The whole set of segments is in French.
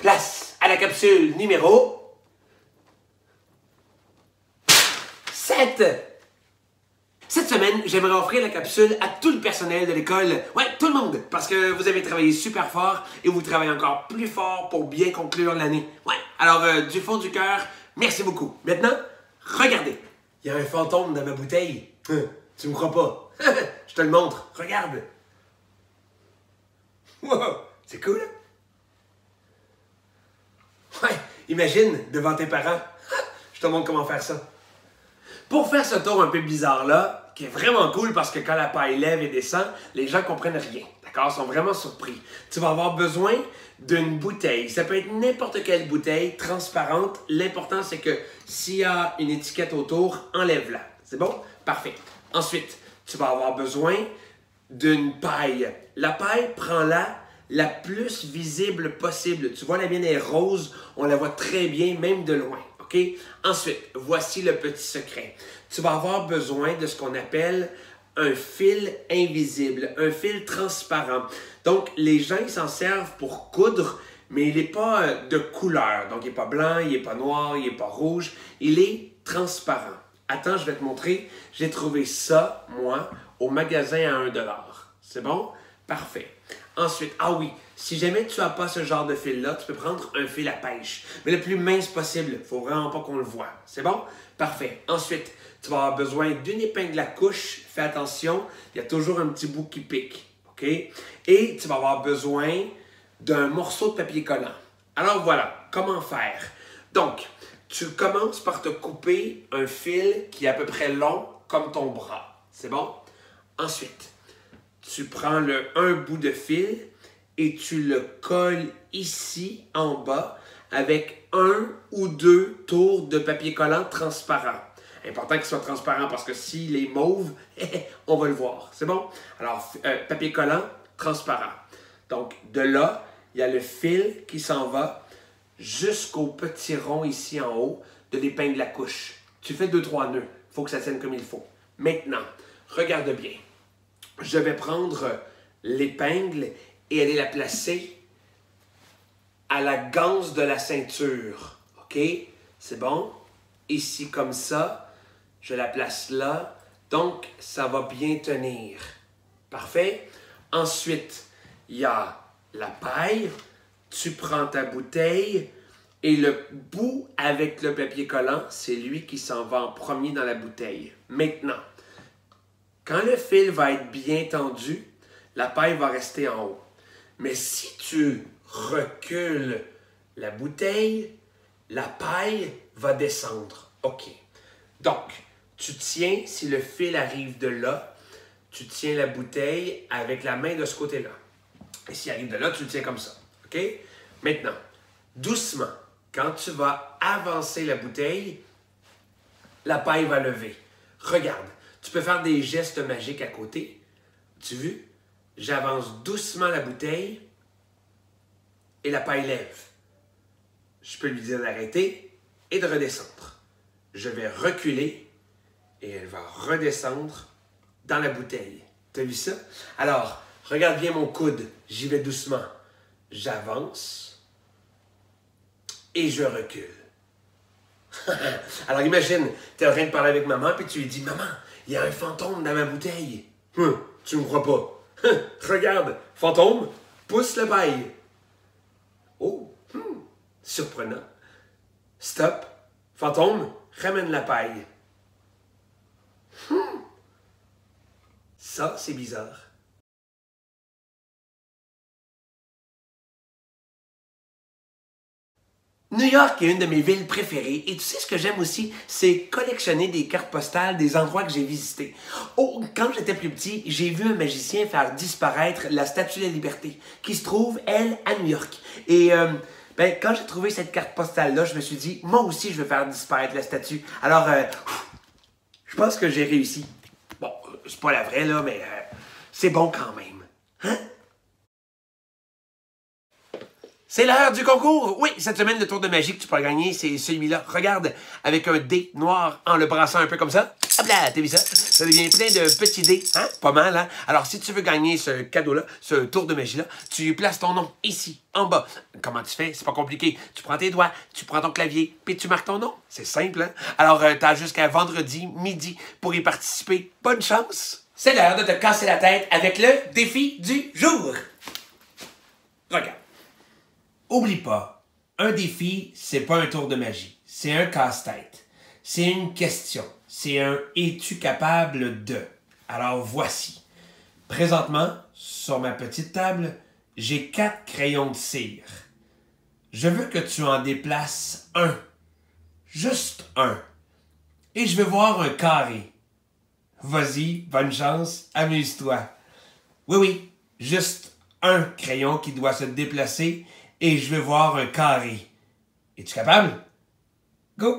Place à la capsule numéro 7. Cette semaine, j'aimerais offrir la capsule à tout le personnel de l'école. Ouais, tout le monde, parce que vous avez travaillé super fort et vous travaillez encore plus fort pour bien conclure l'année. Ouais, alors du fond du cœur, merci beaucoup. Maintenant, regardez, il y a un fantôme dans ma bouteille. Tu me crois pas? Je te le montre, regarde. Wow, c'est cool, hein? Ouais, imagine, devant tes parents. Je te montre comment faire ça. Pour faire ce tour un peu bizarre-là, qui est vraiment cool parce que quand la paille lève et descend, les gens comprennent rien. D'accord? Ils sont vraiment surpris. Tu vas avoir besoin d'une bouteille. Ça peut être n'importe quelle bouteille, transparente. L'important, c'est que s'il y a une étiquette autour, enlève-la. C'est bon? Parfait. Ensuite, tu vas avoir besoin d'une paille. La paille, prends-la la plus visible possible. Tu vois, la mienne est rose. On la voit très bien, même de loin. OK? Ensuite, voici le petit secret. Tu vas avoir besoin de ce qu'on appelle un fil invisible, un fil transparent. Donc, les gens, ils s'en servent pour coudre, mais il n'est pas de couleur. Donc, il n'est pas blanc, il n'est pas noir, il n'est pas rouge. Il est transparent. Attends, je vais te montrer. J'ai trouvé ça, moi, au magasin à 1 $. C'est bon? Parfait. Ensuite, ah oui, si jamais tu n'as pas ce genre de fil-là, tu peux prendre un fil à pêche, mais le plus mince possible. Il ne faut vraiment pas qu'on le voit. C'est bon? Parfait. Ensuite, tu vas avoir besoin d'une épingle à couche. Fais attention, il y a toujours un petit bout qui pique. OK? Et tu vas avoir besoin d'un morceau de papier collant. Alors voilà, comment faire? Donc, tu commences par te couper un fil qui est à peu près long comme ton bras. C'est bon? Ensuite, tu prends un bout de fil et tu le colles ici en bas avec 1 ou 2 tours de papier collant transparent. Important qu'il soit transparent parce que s'il est mauve, on va le voir. C'est bon? Alors, papier collant transparent. Donc, de là, il y a le fil qui s'en va jusqu'au petit rond ici en haut de l'épingle à couche. Tu fais 2-3 nœuds. Il faut que ça tienne comme il faut. Maintenant, regarde bien. Je vais prendre l'épingle et aller la placer à la ganse de la ceinture. OK? C'est bon? Ici, comme ça. Je la place là. Donc, ça va bien tenir. Parfait? Ensuite, il y a la paille. Tu prends ta bouteille et le bout avec le papier collant, c'est lui qui s'en va en premier dans la bouteille. Maintenant, quand le fil va être bien tendu, la paille va rester en haut. Mais si tu recules la bouteille, la paille va descendre. OK. Donc, tu tiens, si le fil arrive de là, tu tiens la bouteille avec la main de ce côté-là. Et s'il arrive de là, tu le tiens comme ça. OK? Maintenant, doucement, quand tu vas avancer la bouteille, la paille va lever. Regarde. Tu peux faire des gestes magiques à côté. Tu vois? J'avance doucement la bouteille et la paille lève. Je peux lui dire d'arrêter et de redescendre. Je vais reculer et elle va redescendre dans la bouteille. Tu as vu ça? Alors, regarde bien mon coude. J'y vais doucement. J'avance et je recule. Alors imagine, tu es en train de parler avec maman puis tu lui dis « Maman, il y a un fantôme dans ma bouteille. » Tu me crois pas. Regarde, fantôme, pousse la paille. Oh, surprenant. Stop, fantôme, ramène la paille. Ça, c'est bizarre. New York est une de mes villes préférées et tu sais ce que j'aime aussi, c'est collectionner des cartes postales des endroits que j'ai visités. Oh, quand j'étais plus petit, j'ai vu un magicien faire disparaître la Statue de la Liberté qui se trouve, elle, à New York. Et quand j'ai trouvé cette carte postale-là, je me suis dit, moi aussi, je veux faire disparaître la statue. Alors, je pense que j'ai réussi. Bon, c'est pas la vraie, là, mais c'est bon quand même. Hein? C'est l'heure du concours! Oui, cette semaine, le tour de magie que tu peux gagner, c'est celui-là. Regarde, avec un dé noir en le brassant un peu comme ça. Hop là, t'as vu ça? Ça devient plein de petits dés, hein? Pas mal, hein? Alors, si tu veux gagner ce cadeau-là, ce tour de magie-là, tu places ton nom ici, en bas. Comment tu fais? C'est pas compliqué. Tu prends tes doigts, tu prends ton clavier, puis tu marques ton nom. C'est simple, hein? Alors, t'as jusqu'à vendredi, midi, pour y participer. Bonne chance! C'est l'heure de te casser la tête avec le défi du jour. Regarde. Oublie pas, un défi, c'est pas un tour de magie. C'est un casse-tête. C'est une question. C'est un « es-tu capable de ?» Alors voici. Présentement, sur ma petite table, j'ai 4 crayons de cire. Je veux que tu en déplaces un. Juste un. Et je veux voir un carré. Vas-y, bonne chance, amuse-toi. Oui, juste un crayon qui doit se déplacer et je veux voir un carré. Es-tu capable? Go!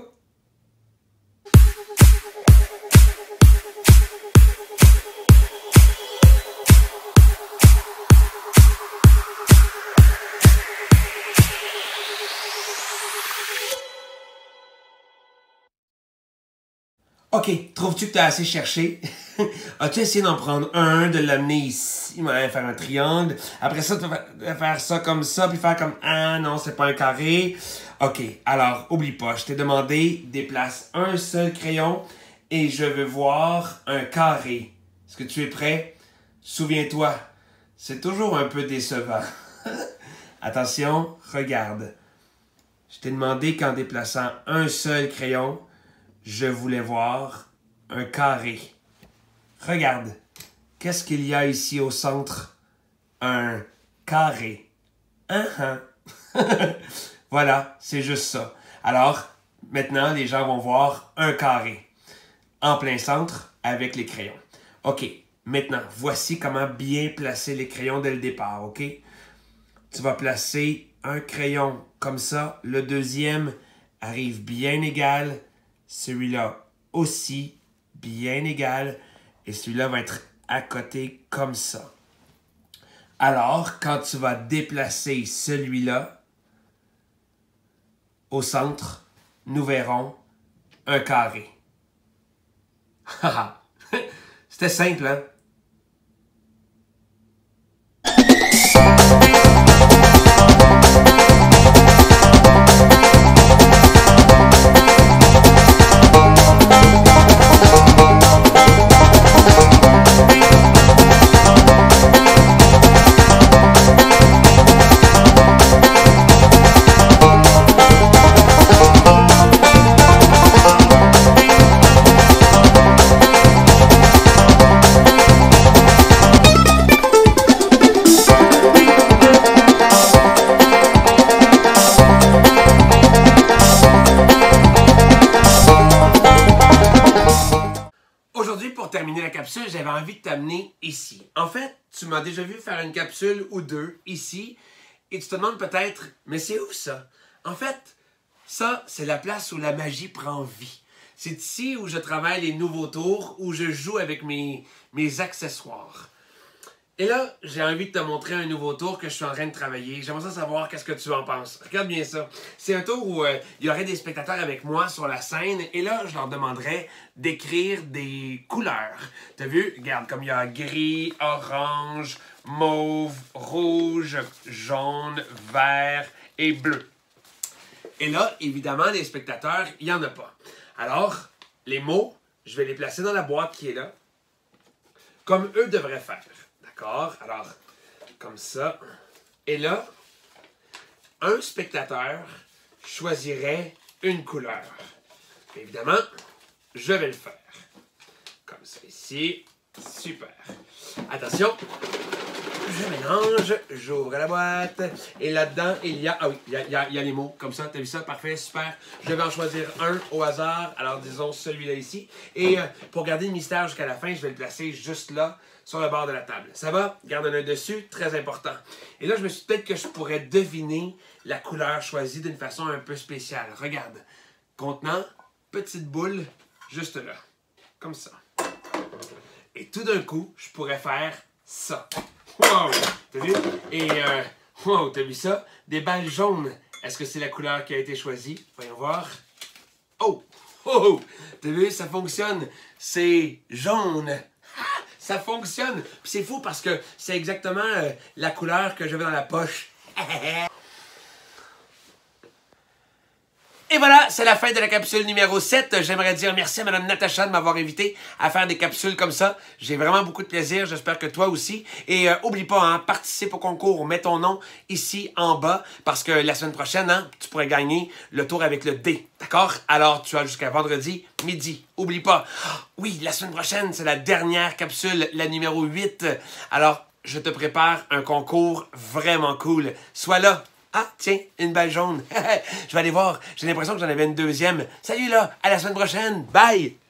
OK, trouves-tu que tu as assez cherché? As-tu essayé d'en prendre un, de l'amener ici, faire un triangle? Après ça, tu vas faire ça comme ça, puis faire comme « Ah non, c'est pas un carré. » OK, alors, oublie pas, je t'ai demandé, déplace un seul crayon et je veux voir un carré. Est-ce que tu es prêt? Souviens-toi, c'est toujours un peu décevant. Attention, regarde. Je t'ai demandé qu'en déplaçant un seul crayon, je voulais voir un carré. Regarde, qu'est-ce qu'il y a ici au centre? Un carré. Voilà, c'est juste ça. Alors, maintenant, les gens vont voir un carré. En plein centre, avec les crayons. OK, maintenant, voici comment bien placer les crayons dès le départ, OK? Tu vas placer un crayon comme ça. Le deuxième arrive bien égal. Celui-là aussi, bien égal. Et celui-là va être à côté comme ça. Alors, quand tu vas déplacer celui-là, au centre, nous verrons un carré. C'était simple, hein? Aujourd'hui, pour terminer la capsule, j'avais envie de t'amener ici. En fait, tu m'as déjà vu faire une capsule ou deux ici, et tu te demandes peut-être, mais c'est où ça? En fait, ça, c'est la place où la magie prend vie. C'est ici où je travaille les nouveaux tours, où je joue avec mes accessoires. Et là, j'ai envie de te montrer un nouveau tour que je suis en train de travailler. J'aimerais ça savoir qu'est-ce que tu en penses. Regarde bien ça. C'est un tour où il y aurait des spectateurs avec moi sur la scène. Et là, je leur demanderais d'écrire des couleurs. T'as vu? Regarde, comme il y a gris, orange, mauve, rouge, jaune, vert et bleu. Et là, évidemment, les spectateurs, il n'y en a pas. Alors, les mots, je vais les placer dans la boîte qui est là, comme eux devraient faire. D'accord? Alors, comme ça. Et là, un spectateur choisirait une couleur. Évidemment, je vais le faire. Comme ça ici. Super. Attention. Je mélange, j'ouvre la boîte. Et là-dedans, il y a... Ah oui, il y a les mots. Comme ça, t'as vu ça? Parfait, super. Je vais en choisir un au hasard. Alors, disons celui-là ici. Et pour garder le mystère jusqu'à la fin, je vais le placer juste là, sur le bord de la table. Ça va? Garde un œil dessus, très important. Et là, je me suis dit peut-être que je pourrais deviner la couleur choisie d'une façon un peu spéciale. Regarde. Contenant, petite boule, juste là. Comme ça. Et tout d'un coup, je pourrais faire ça. Wow! T'as vu? Et Wow, t'as vu ça? Des balles jaunes. Est-ce que c'est la couleur qui a été choisie? Voyons voir. Oh! Oh! T'as vu? Ça fonctionne. C'est jaune. Ah, ça fonctionne. Puis c'est fou parce que c'est exactement la couleur que j'avais dans la poche. Et voilà, c'est la fin de la capsule numéro 7. J'aimerais dire merci à Mme Natacha de m'avoir invité à faire des capsules comme ça. J'ai vraiment beaucoup de plaisir, j'espère que toi aussi. Et oublie pas, hein, participe au concours, mets ton nom ici en bas, parce que la semaine prochaine, hein, tu pourrais gagner le tour avec le D. D'accord? Alors, tu as jusqu'à vendredi, midi. Oublie pas. Oui, la semaine prochaine, c'est la dernière capsule, la numéro 8. Alors, je te prépare un concours vraiment cool. Sois là. Ah, tiens, une balle jaune. Je vais aller voir. J'ai l'impression que j'en avais une deuxième. Salut là, à la semaine prochaine. Bye!